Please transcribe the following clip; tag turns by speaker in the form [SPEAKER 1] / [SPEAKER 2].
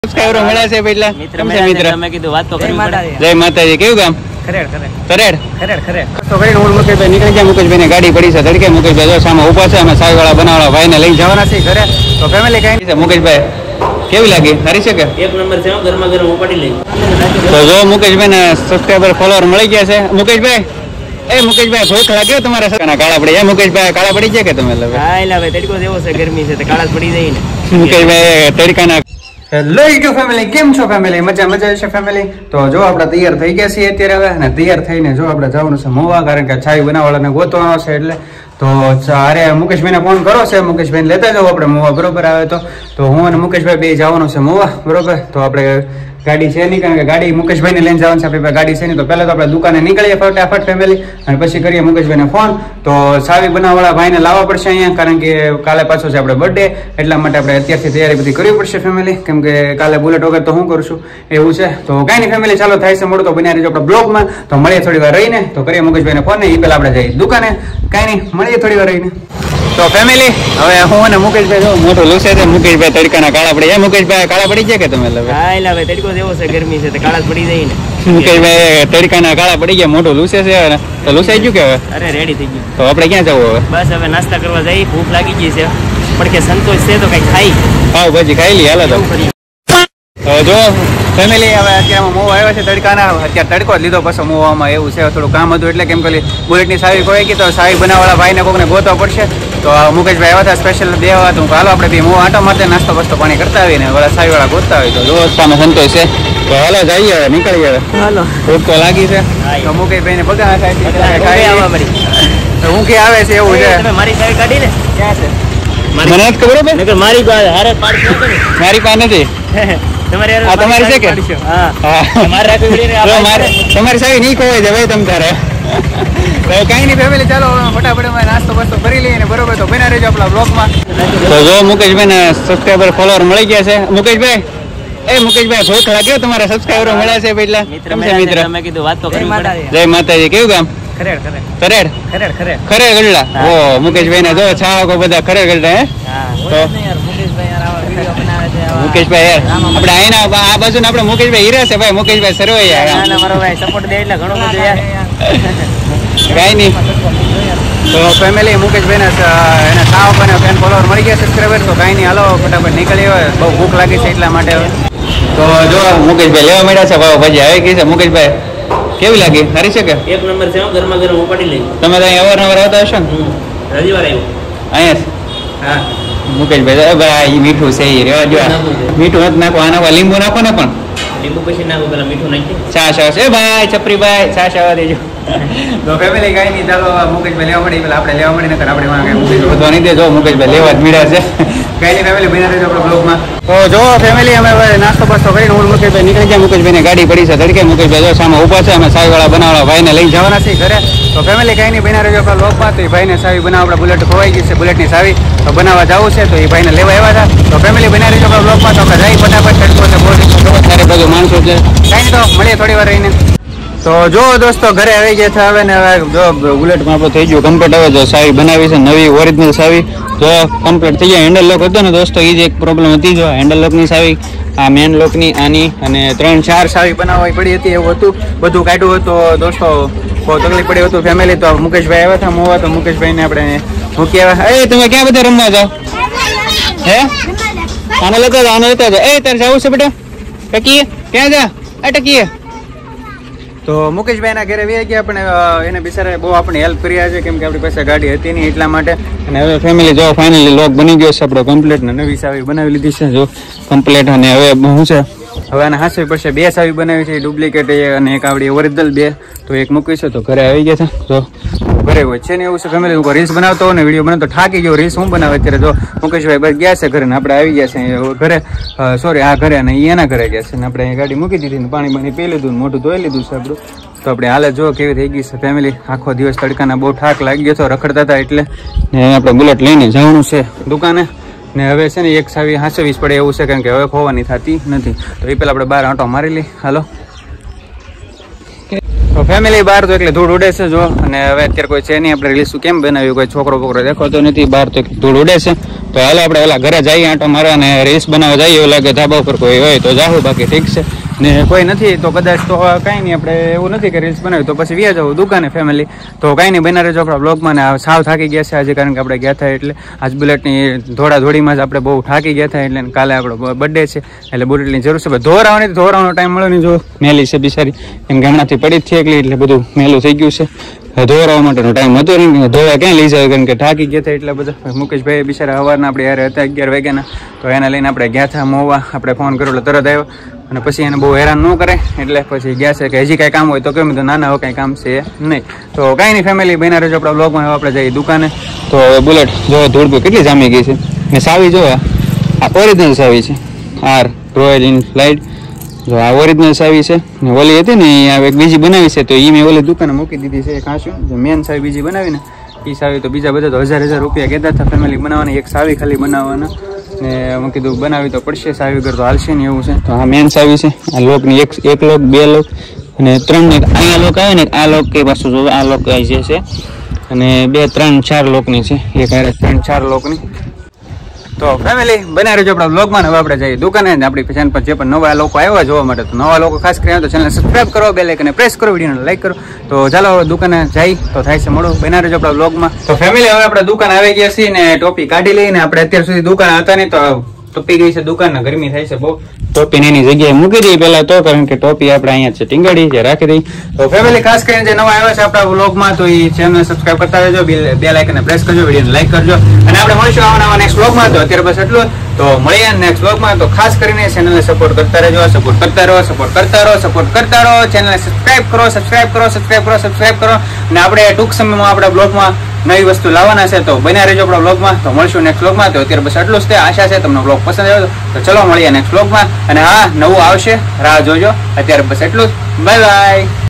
[SPEAKER 1] Subscriber મળ્યા છે પેલા મિત્ર
[SPEAKER 2] તમે કીધું વાત તો કરી
[SPEAKER 1] જય માતાજી કેવું કામ કરેડ તો કરીને હું મુકેશભાઈ નીકળી ગયા મુકેશભાઈ ની ગાડી પડી છે તડકે મુકેશભાઈ જો સામે ઉભા છે અમે સાઈ વાળા બનાવવાળા ભાઈ ને લઈ જવાના છે ઘરે તો ફેમિલી કઈ છે મુકેશભાઈ કેવી લાગી સારી છે કે એક નંબર છે ગરમા ગરમ ઉપાડી લઈ તો જો મુકેશભાઈ ને સબસ્ક્રાઇબર ફોલોવર મળી ગયા છે મુકેશભાઈ મુકેશભાઈ ભૂખ લાગ્યો તમારે કાળા પડી મુકેશભાઈ કાળા પડી ગયા કે તમે
[SPEAKER 2] તડકો જેવો છે ગરમી છે કાળા પડી જાય ને
[SPEAKER 1] મુકેશભાઈ તડકાના હેલો યુટ્યુબ ફેમિલી કેમ છો ફેમિલી મજા છે ફેમિલી તો જો આપણે તૈયાર થઈ ગયા છીએ અત્યારે હવે અને તૈયાર થઈને જો આપણે જવાનું છે મોવા કારણ કે ચાય બનાવવાળાને ગોતવાનો છે એટલે તો અરે મુકેશભાઈને ફોન કરો છે મુકેશભાઈને લેતા જાવ આપણે મોવા બરોબર આવે તો હું અને મુકેશભાઈ બે જવાનું છે મોવા બરોબર તો આપણે ગાડી છે નહીં કારણ કે ગાડી મુકેશભાઈ ને લઈને જવાનું છે આપણી ગાડી છે નહીં તો પહેલા તો આપણે દુકાને નીકળીએ ફટાફટ ફેમિલી અને પછી કરીએ મુકેશભાઈને ફોન તો સાવી બનાવવાળા ભાઈને લાવવા પડશે અહીંયા કારણ કે કાલે પાછો છે આપણે બર્થડે એટલા માટે આપણે અત્યારથી તૈયારી બધી કરવી પડશે ફેમિલી કેમ કે કાલે બુલેટ વગર તો હું કરું છું એવું છે તો કઈ નહીં ફેમિલી ચાલો થાય છે મોડું તો બન્યા રહીજો આપણે બ્લોગમાં તો મળીએ થોડી વાર રહીને તો કરીએ મુકેશભાઈને ફોન ને એ પહેલા આપણે જઈએ દુકાને કઈ નહીં મળીએ થોડી વાર રહીને તો ફેમિલી હવે હું અને મુકેશભાઈ જો મોટું લુસે છે મુકેશભાઈ તડકાના કાળા પડી મુકેશભાઈ કાળા પડી ગયા કે તમે
[SPEAKER 2] તડકો જેવો છે ગરમી છે કાળા પડી જાય ને
[SPEAKER 1] મુકેશભાઈ તડકાના કાળા પડી ગયા મોટું લુસે છે તો લુસાઈ ગયું કે હવે
[SPEAKER 2] અરે રેડી થઈ ગયું
[SPEAKER 1] તો આપણે ક્યાં જવું હવે
[SPEAKER 2] બસ હવે નાસ્તા કરવા જઈએ ભૂખ લાગી ગઈ છે પણ કે સંતોષ છે તો કઈ ખાઈ
[SPEAKER 1] પાવ ભાજી ખાઈ લઈએ હાલો તો જો ફેમિલી હવે અત્યારે મોવા આવ્યા છે તડકાના અત્યારે તડકો જ લીધો પછી મોવામાં એવું છે થોડું કામ હતું એટલે કેમ કે બુલેટની સાવી ખોવાઈ ગઈ તો સાવી બનાવવાળા ભાઈને કોઈને ગોતવા પડશે તો મુકેશભાઈ આવ્યા હતા સ્પેશિયલ દેવા તો હાલો આપણે બી મોવા આટો મારતે નાસ્તો બસ્તો પાણી કરતા આવીને વાળા સાવી વાળા ગોતતા હોય તો જો સામે સંતોષ છે તો હાલો જઈએ હવે નીકળીએ હવે હાલો ભૂખ તો લાગી છે તો મુકેશભાઈ ને બગા હું કે આવે છે એવું છે
[SPEAKER 2] મારી સાવી કાઢી ને ક્યાં છે
[SPEAKER 1] મને નથી ખબર
[SPEAKER 2] મારી પાસે
[SPEAKER 1] મારી પાસે નથી તમારી છે કે તમારી સાવી નહીં ખોવાય છે ભાઈ તમ તારે કઈ નહીં ફેમિલી ચાલો ફટાફટ નાસ્તો બસ્તો કરી લઈએ બરોબર તો બના રહેજો આપણા બ્લોગમાં તો જો મુકેશભાઈ ને સબસ્ક્રાઇબર ફોલોવર મળી ગયા છે મુકેશભાઈ મુકેશભાઈ ભૂખ લાગ્યો તમારા સબસ્ક્રાઇબર મળ્યા છે પેલા મિત્ર
[SPEAKER 2] તમે કીધું વાત તો કરી
[SPEAKER 1] જય માતાજી કેવું કામ કરેડ ગઢડા ઓ મુકેશભાઈ ને જો છાકો બધા કરેડ ગઢડા મુકેશભાઈ યાર આપણે આઈના આ બાજુ ને આપણે મુકેશભાઈ હીરા છે ભાઈ મુકેશભાઈ સરવૈયા
[SPEAKER 2] મારો ભાઈ સપોર્ટ દે એટલે ઘણું બધું યાર
[SPEAKER 1] કઈ નહીં તો ફેમિલી મુકેશભાઈ એને સાવ અને ફેન ફોલોવર મળી ગયા સબસ્ક્રાઈબર તો કઈ નહીં હાલો ફટાફટ નીકળી હોય બહુ ભૂખ લાગી છે એટલા માટે તો જો મુકેશભાઈ લેવા મળ્યા છે ભાવ ભાજી આવી ગઈ છે મુકેશભાઈ કેવી લાગી સારી છે કે
[SPEAKER 2] એક નંબર છે ગરમા ગરમ ઉપાડી લઈ
[SPEAKER 1] તમે તો અહીં અવારનવાર આવતા હશો ને
[SPEAKER 2] રવિવાર આવ્યો
[SPEAKER 1] અહીંયા હા મુકેશભાઈ ભાઈ મીઠું છે મીઠું નથી નાખો આના લીંબુ નાખો ને પણ
[SPEAKER 2] લીંબુ પછી નાખો પેલા મીઠું નાખી
[SPEAKER 1] છાશ આવશે ભાઈ છપરીભાઈ છાશ આવવા દેજો તો ફેમિલી કઈ નહીં ચાલો મુકેશભાઈ લેવા મળી પેલા આપણે લેવા મળી નકર આપણે મુકેશભાઈ બધું નહીં દેજો મુકેશભાઈ લેવા જ મળ્યા છે કઈ નહીં ફેમિલી બન્યા રહેજો આપણા બ્લોગમાં તો જો ફેમિલી અમે નાસ્તો બાસ્તો કરીને હું મુકેશભાઈ નીકળી ગયા મુકેશભાઈ ની ગાડી પડી છે તડકે મુકેશભાઈ જો સામે ઉભા છે અમે સાવી વાળા બનાવવાળા ભાઈને લઈ જવાના છે ઘરે તો ફેમિલી કઈ નહીં બન્યા રહેજો આપણા બ્લોગમાં તો એ ભાઈને સાવી બનાવવા આપણા બુલેટ ખોવાઈ ગઈ છે બુલેટની સાવી તો બનાવવા જવું છે તો એ ભાઈને લેવા આવ્યા હતા તો ફેમિલી બન્યા રહેજો આપણા બ્લોગમાં તો આપણે જઈ ફટાફટ તડકો છે બહુ સારી બધું માણસો છે કઈ નહીં તો મળીએ થોડી વાર રહીને તો જો દોસ્તો ઘરે આવી ગયા છે હવે ને હવે જો બુલેટમાં આપણું થઈ ગયું કમ્પ્લીટ હવે જો સાવી બનાવી છે નવી ઓરિજિનલ સાવી જો કમ્પ્લીટ થઈ જાય હેન્ડલ લોક હતો ને દોસ્તો એ જ એક પ્રોબ્લેમ હતી જો હેન્ડલ લોકની સાવી આ મેન લોકની આની અને 3-4 સાવી બનાવવી પડી હતી એવું હતું બધું કાઢ્યું હતું દોસ્તો બહુ તકલીફ પડી હતું ફેમિલી તો મુકેશભાઈ આવ્યા હતા મોવા તો મુકેશભાઈને આપણે મૂકી આવ્યા તમે ક્યાં બધા રમવા જાઓ હે આને લેતા જાઓ તારે જવું છે બેટા ટકીએ ક્યાં જા ટકીએ તો મુકેશભાઈના ઘરે વી ગયા પણ એને બિચારા બહુ આપણે હેલ્પ કર્યા છે કેમ કે આપણી પાસે ગાડી હતી નહીં એટલા માટે અને હવે ફેમિલી જો ફાઇનલી લોક બની ગયો છે આપણો કમ્પ્લીટ ને નવી સાવી બનાવી લીધી છે જો કમ્પ્લીટ અને હવે શું છે હવે આને હાંસવી પડશે 2 સાવી બનાવી છે ડુપ્લિકેટ અને એક આવડી ઓરિજિનલ 2 તો એક મૂકી છે તો ઘરે આવી ગયા છે તો ઘરે હોય છે ને એવું છે ફેમિલી હું રીલ્સ બનાવતો હોય ને વિડીયો બનાવતો થાકી ગયો રીલ્સ હું બનાવે અત્યારે જો મુકેશભાઈ બસ ગયા છે ઘરે ને આપણે આવી ગયા છે ઘરે સોરી આ ઘરે અને એના ઘરે ગયા છે ને આપણે અહીં ગાડી મૂકી દીધી ને પાણી બાણી પી લીધું મોટું ધોઈ લીધું છે આપણું તો આપણે હાલે જો કેવી થઈ ગઈ છે ફેમિલી આખો દિવસ તડકાના બહુ થાક લાગી ગયો હતો રખડતા હતા એટલે ને આપણે બુલેટ લઈને જવાનું છે દુકાને ને હવે છે ને એક સાવી હાંસવીસ પડે એવું છે કારણ કે હવે ખોવાની થતી નથી તો એ પેલા આપણે બહાર આંટો મારી લઈ હાલો તો ફેમિલી બહાર તો એટલે ધૂળ ઉડે છે જો અને હવે અત્યારે કોઈ છે નહીં આપણે રીલ્સ કેમ બનાવ્યું કોઈ છોકરો બોકરો દેખાતો નથી બહાર તો ધૂળ ઉડે છે તો હાલો આપણે ઓલા ઘરે જઈએ આંટો મારવા અને રીલ્સ બનાવવા જઈએ. એવું લાગે ધાબા ઉપર કોઈ હોય તો જાહું, બાકી ઠીક છે. ને કોઈ નથી તો કદાચ તો કાંઈ નહીં, આપણે એવું નથી કે રીલ્સ બનાવી તો પછી વ્યા જવું દુકાને ફેમિલી. તો કાંઈ નહીં, બના રહેજો આપણા બ્લોગમાં. ને સાવ થાકી ગયા છે આજે, કારણ કે આપણે ગયા હતા એટલે આજ બુલેટની ધોળાધોળીમાં જ આપણે બહુ થાકી ગયા હતા. એટલે કાલે આપણો બર્થડે છે એટલે બુલેટની જરૂર છે. ધોરાવાનો ટાઈમ મળ્યો નહીં, જો મેલી છે બિચારી, એમ કે હમણાંથી પડી જ થઈ એકલી એટલે બધું મેલું થઈ ગયું છે. ધોરાવા માટેનો ટાઈમ હતો નહીં, ધોવા ક્યાં લઈ જાય, કારણ કે થાકી ગયા હતા એટલે બધા. મુકેશભાઈ બિચારા સવારના આપણે યાર હતા 11 વાગ્યાના, તો એને લઈને આપણે ગયા હતા મોવા. આપણે ફોન કર્યો એટલે તરત આવ્યો, અને પછી એને બહુ હેરાન ન કરે એટલે પછી ગયા છે કે હજી કાંઈ કામ હોય તો કેમ, તો નાના હવે કાંઈ કામ છે નહીં. તો કાંઈ નહીં ફેમિલી, બના રહેજો આપણા બ્લોગમાં. આપણે જઈએ દુકાને. તો બુલેટ જો ધૂળ કેટલી જામી ગઈ છે. ને સાવી જો આ ઓરિજિનલ સાવી છે, આર રોયલ ઇનફ્લાઇટ. જો આ ઓરિજિનલ સાવી છે. ને ઓલી હતી ને અહીંયા એક બીજી બનાવી છે, તો એ મેં ઓલી દુકાને મૂકી દીધી છે. ખાસું જે મેન સાવી બીજી બનાવી ને એ સાવી તો બીજા બધા તો 1000 રૂપિયા કહેતા હતા ફેમિલી બનાવવાની, એક સાવી ખાલી બનાવવાના. ને મેં કીધું બનાવી તો પડશે, સાવી વગર તો હાલશે ને એવું છે. તો આ મેન સાવી છે. આ લોકની એક લોક, 2 લોક અને 3 ને અહીંયા લોક આવે ને, આ લોક કે પાછું જો આ લોક જે છે, અને 2, 3, 4 લોકની છે, એક 3, 4 લોકની. તો ફેમિલી બના રહેજો આપણા બ્લોગમાં. હવે આપણે જઈએ દુકાને. આપણી ચેનલ પર જે પણ નવા લોકો આવ્યા જોવા માટે, તો નવા લોકો ખાસ કરીને તો ચેનલને સબસ્ક્રાઈબ કરો, બેલ આઇકનને પ્રેસ કરો, વિડીયોને લાઈક કરો. તો ચાલો હવે દુકાને જઈ તો થાય છે મોડું. બના રહેજો આપણા બ્લોગમાં. તો ફેમિલી હવે આપણે દુકાન આવી ગયા છીએ ને ટોપી કાઢી લઈને. આપણે અત્યાર સુધી દુકાન હતા નહીં તો ટોપી ગઈ છે દુકાન, ગરમી થાય છે બહુ. ટોપી એની જગ્યાએ મૂકી દઈએ પેલા તો, કારણ કે ટોપી આપણે અહીંયા છે ટીંગાડી છે, રાખી દઈ. તો ફેમિલી ખાસ કરીને જે નવા આવ્યા છે આપણા વ્લોગમાં, તો એ ચેનલ સબસ્ક્રાઇબ કરતા રહેજો, બેલ આઇકનને પ્રેસ કરજો, વિડીયોને લાઈક કરજો. અને આપણે મળીશું આવવાના નેક્સ્ટ વ્લોગમાં. તો અત્યારે બસ એટલું. તો મળીએ નેક્સ્ટ વ્લોગમાં. તો ખાસ કરીને ચેનલને સપોર્ટ કરતા રહેજો, સપોર્ટ કરતા રહો. ચેનલને સબસ્ક્રાઇબ કરો. અને આપણે ટૂંક સમયમાં આપણા બ્લોગમાં નવી વસ્તુ લાવવાના છે, તો બન્યા રહેજો આપણા બ્લોગમાં. તો મળશું નેક્સ્ટ બ્લોગમાં. તો અત્યારે બસ એટલું જ છે. આશા છે તમને બ્લોગ પસંદ આવ્યો તો ચલો મળીએ નેક્સ્ટ બ્લોગમાં. અને હા, નવું આવશે, રાહ જોજો. અત્યારે બસ એટલું જ. Bye by.